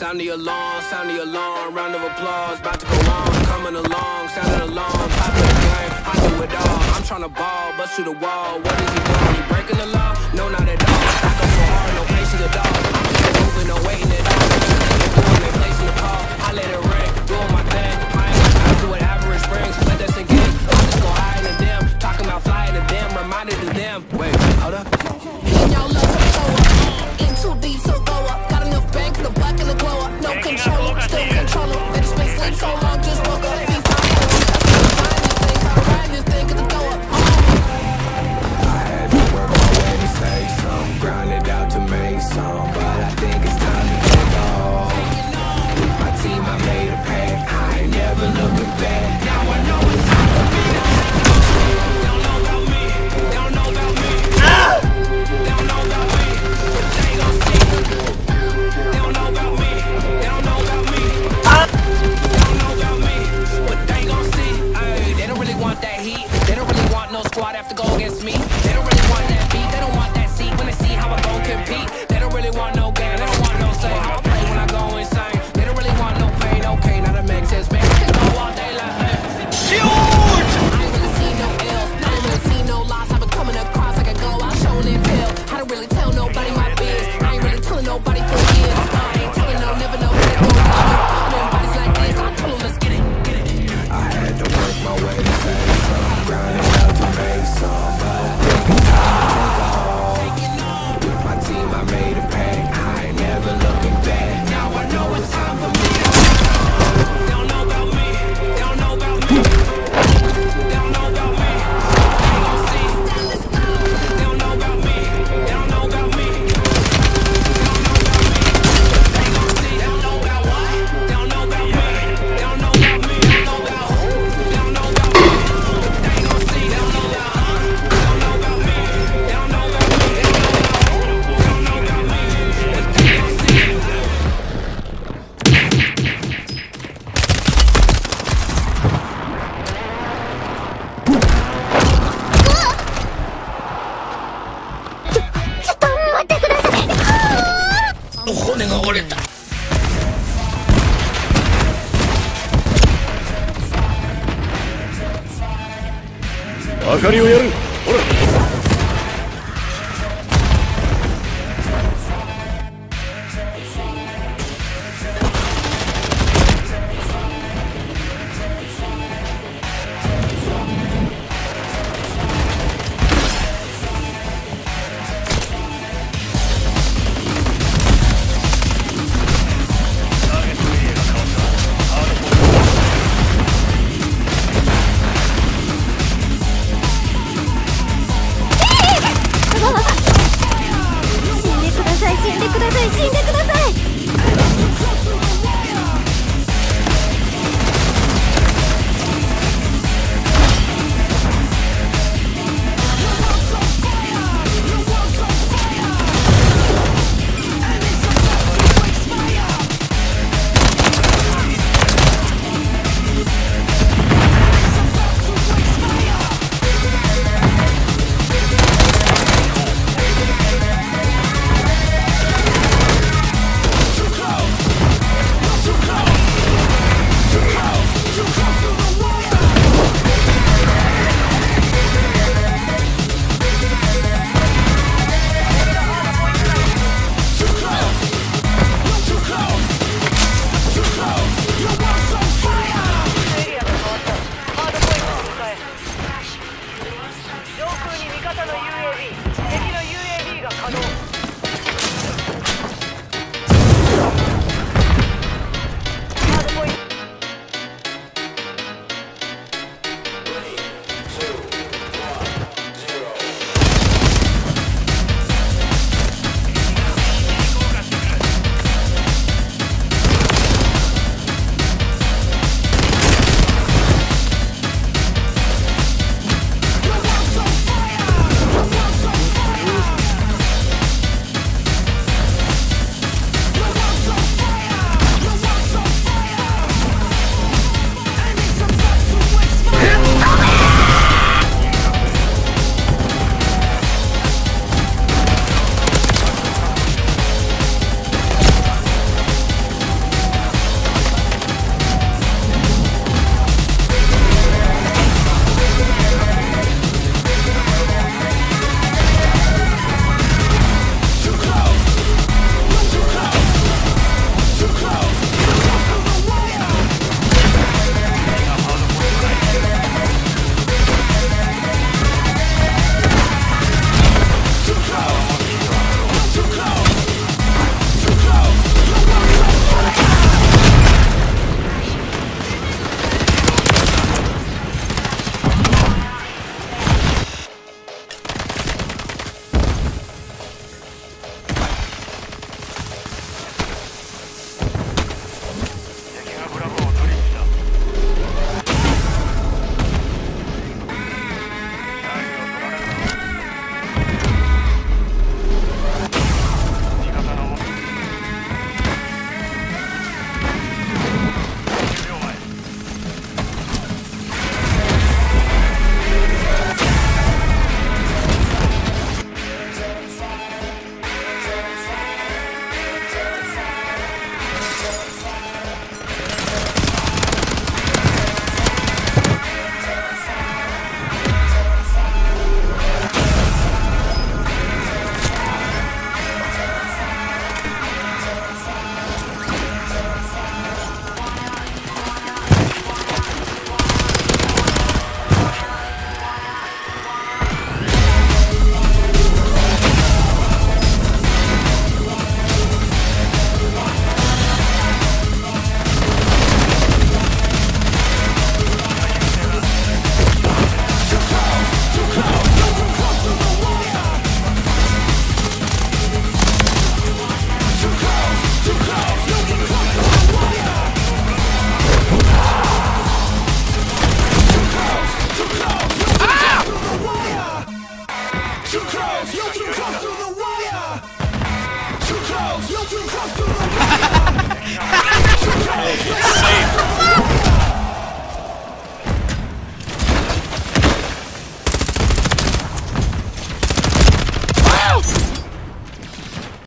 Sound the alarm, round of applause, about to go on, coming along, sounding alarm, top of the game, I do it all, I'm tryna ball, bust through the wall, what is he doing, he breaking the law? No, not at all, I go so hard, no patience at all, I'm keeping moving, no waiting at all, they placing the call, I let it ring, doing my thing, I ain't got time to what average brings, let that sink in, I just go higher than them, talking about flying to them, reminded of them, wait, hold up. Y'all love to blow up, in too deep, so go up, got enough bank, the black and the glow up, no control, still control it, they just been sleep so long, just woke up, be fine, this thing, gonna go up, I had to work my way to say some, grind it out to make some, but I think it's time to take off. With my team I made a pact, I ain't never looking back, now I know it's time for me to take off. They don't know about me, they don't know about me, they don't know about me, but they gon' see. They don't know about me, they don't know about me, they don't know about me, but they gon' see. Ay, they don't really want that heat, they don't really want no squad have to go against me. They don't really want that beat, they don't want that seat when they see how I go compete. They don't really want no game, they don't want no say how I play when I go insane. They don't really want no pain, okay, now that makes sense, man. I can go all day like that. I ain't really see no L's, I ain't really see no loss, I've been coming across like a go out showing that pill. I don't really tell nobody my biz, I ain't really telling nobody for years. I ain't telling no, never know what it goes on. When bodies like this, I told them let's get it, get it. I had to work my way to save some, grind it out to make some, but I think it's time to take off. With my team I made a pact, I ain't never looking back, now I know it's time for me to take off. They don't know about me, they don't know about me, they don't know about me, they gon' see. They don't know about me, they don't know about me, they gon' see. They don't know about what? They don't know about me, they don't know about me, they don't know about who, they don't know about me, they gon' see. They don't know about they don't know about me, they don't know about me, they don't know about who, they don't know about me, but they gon' see. 骨が折れた。 明かりをやる。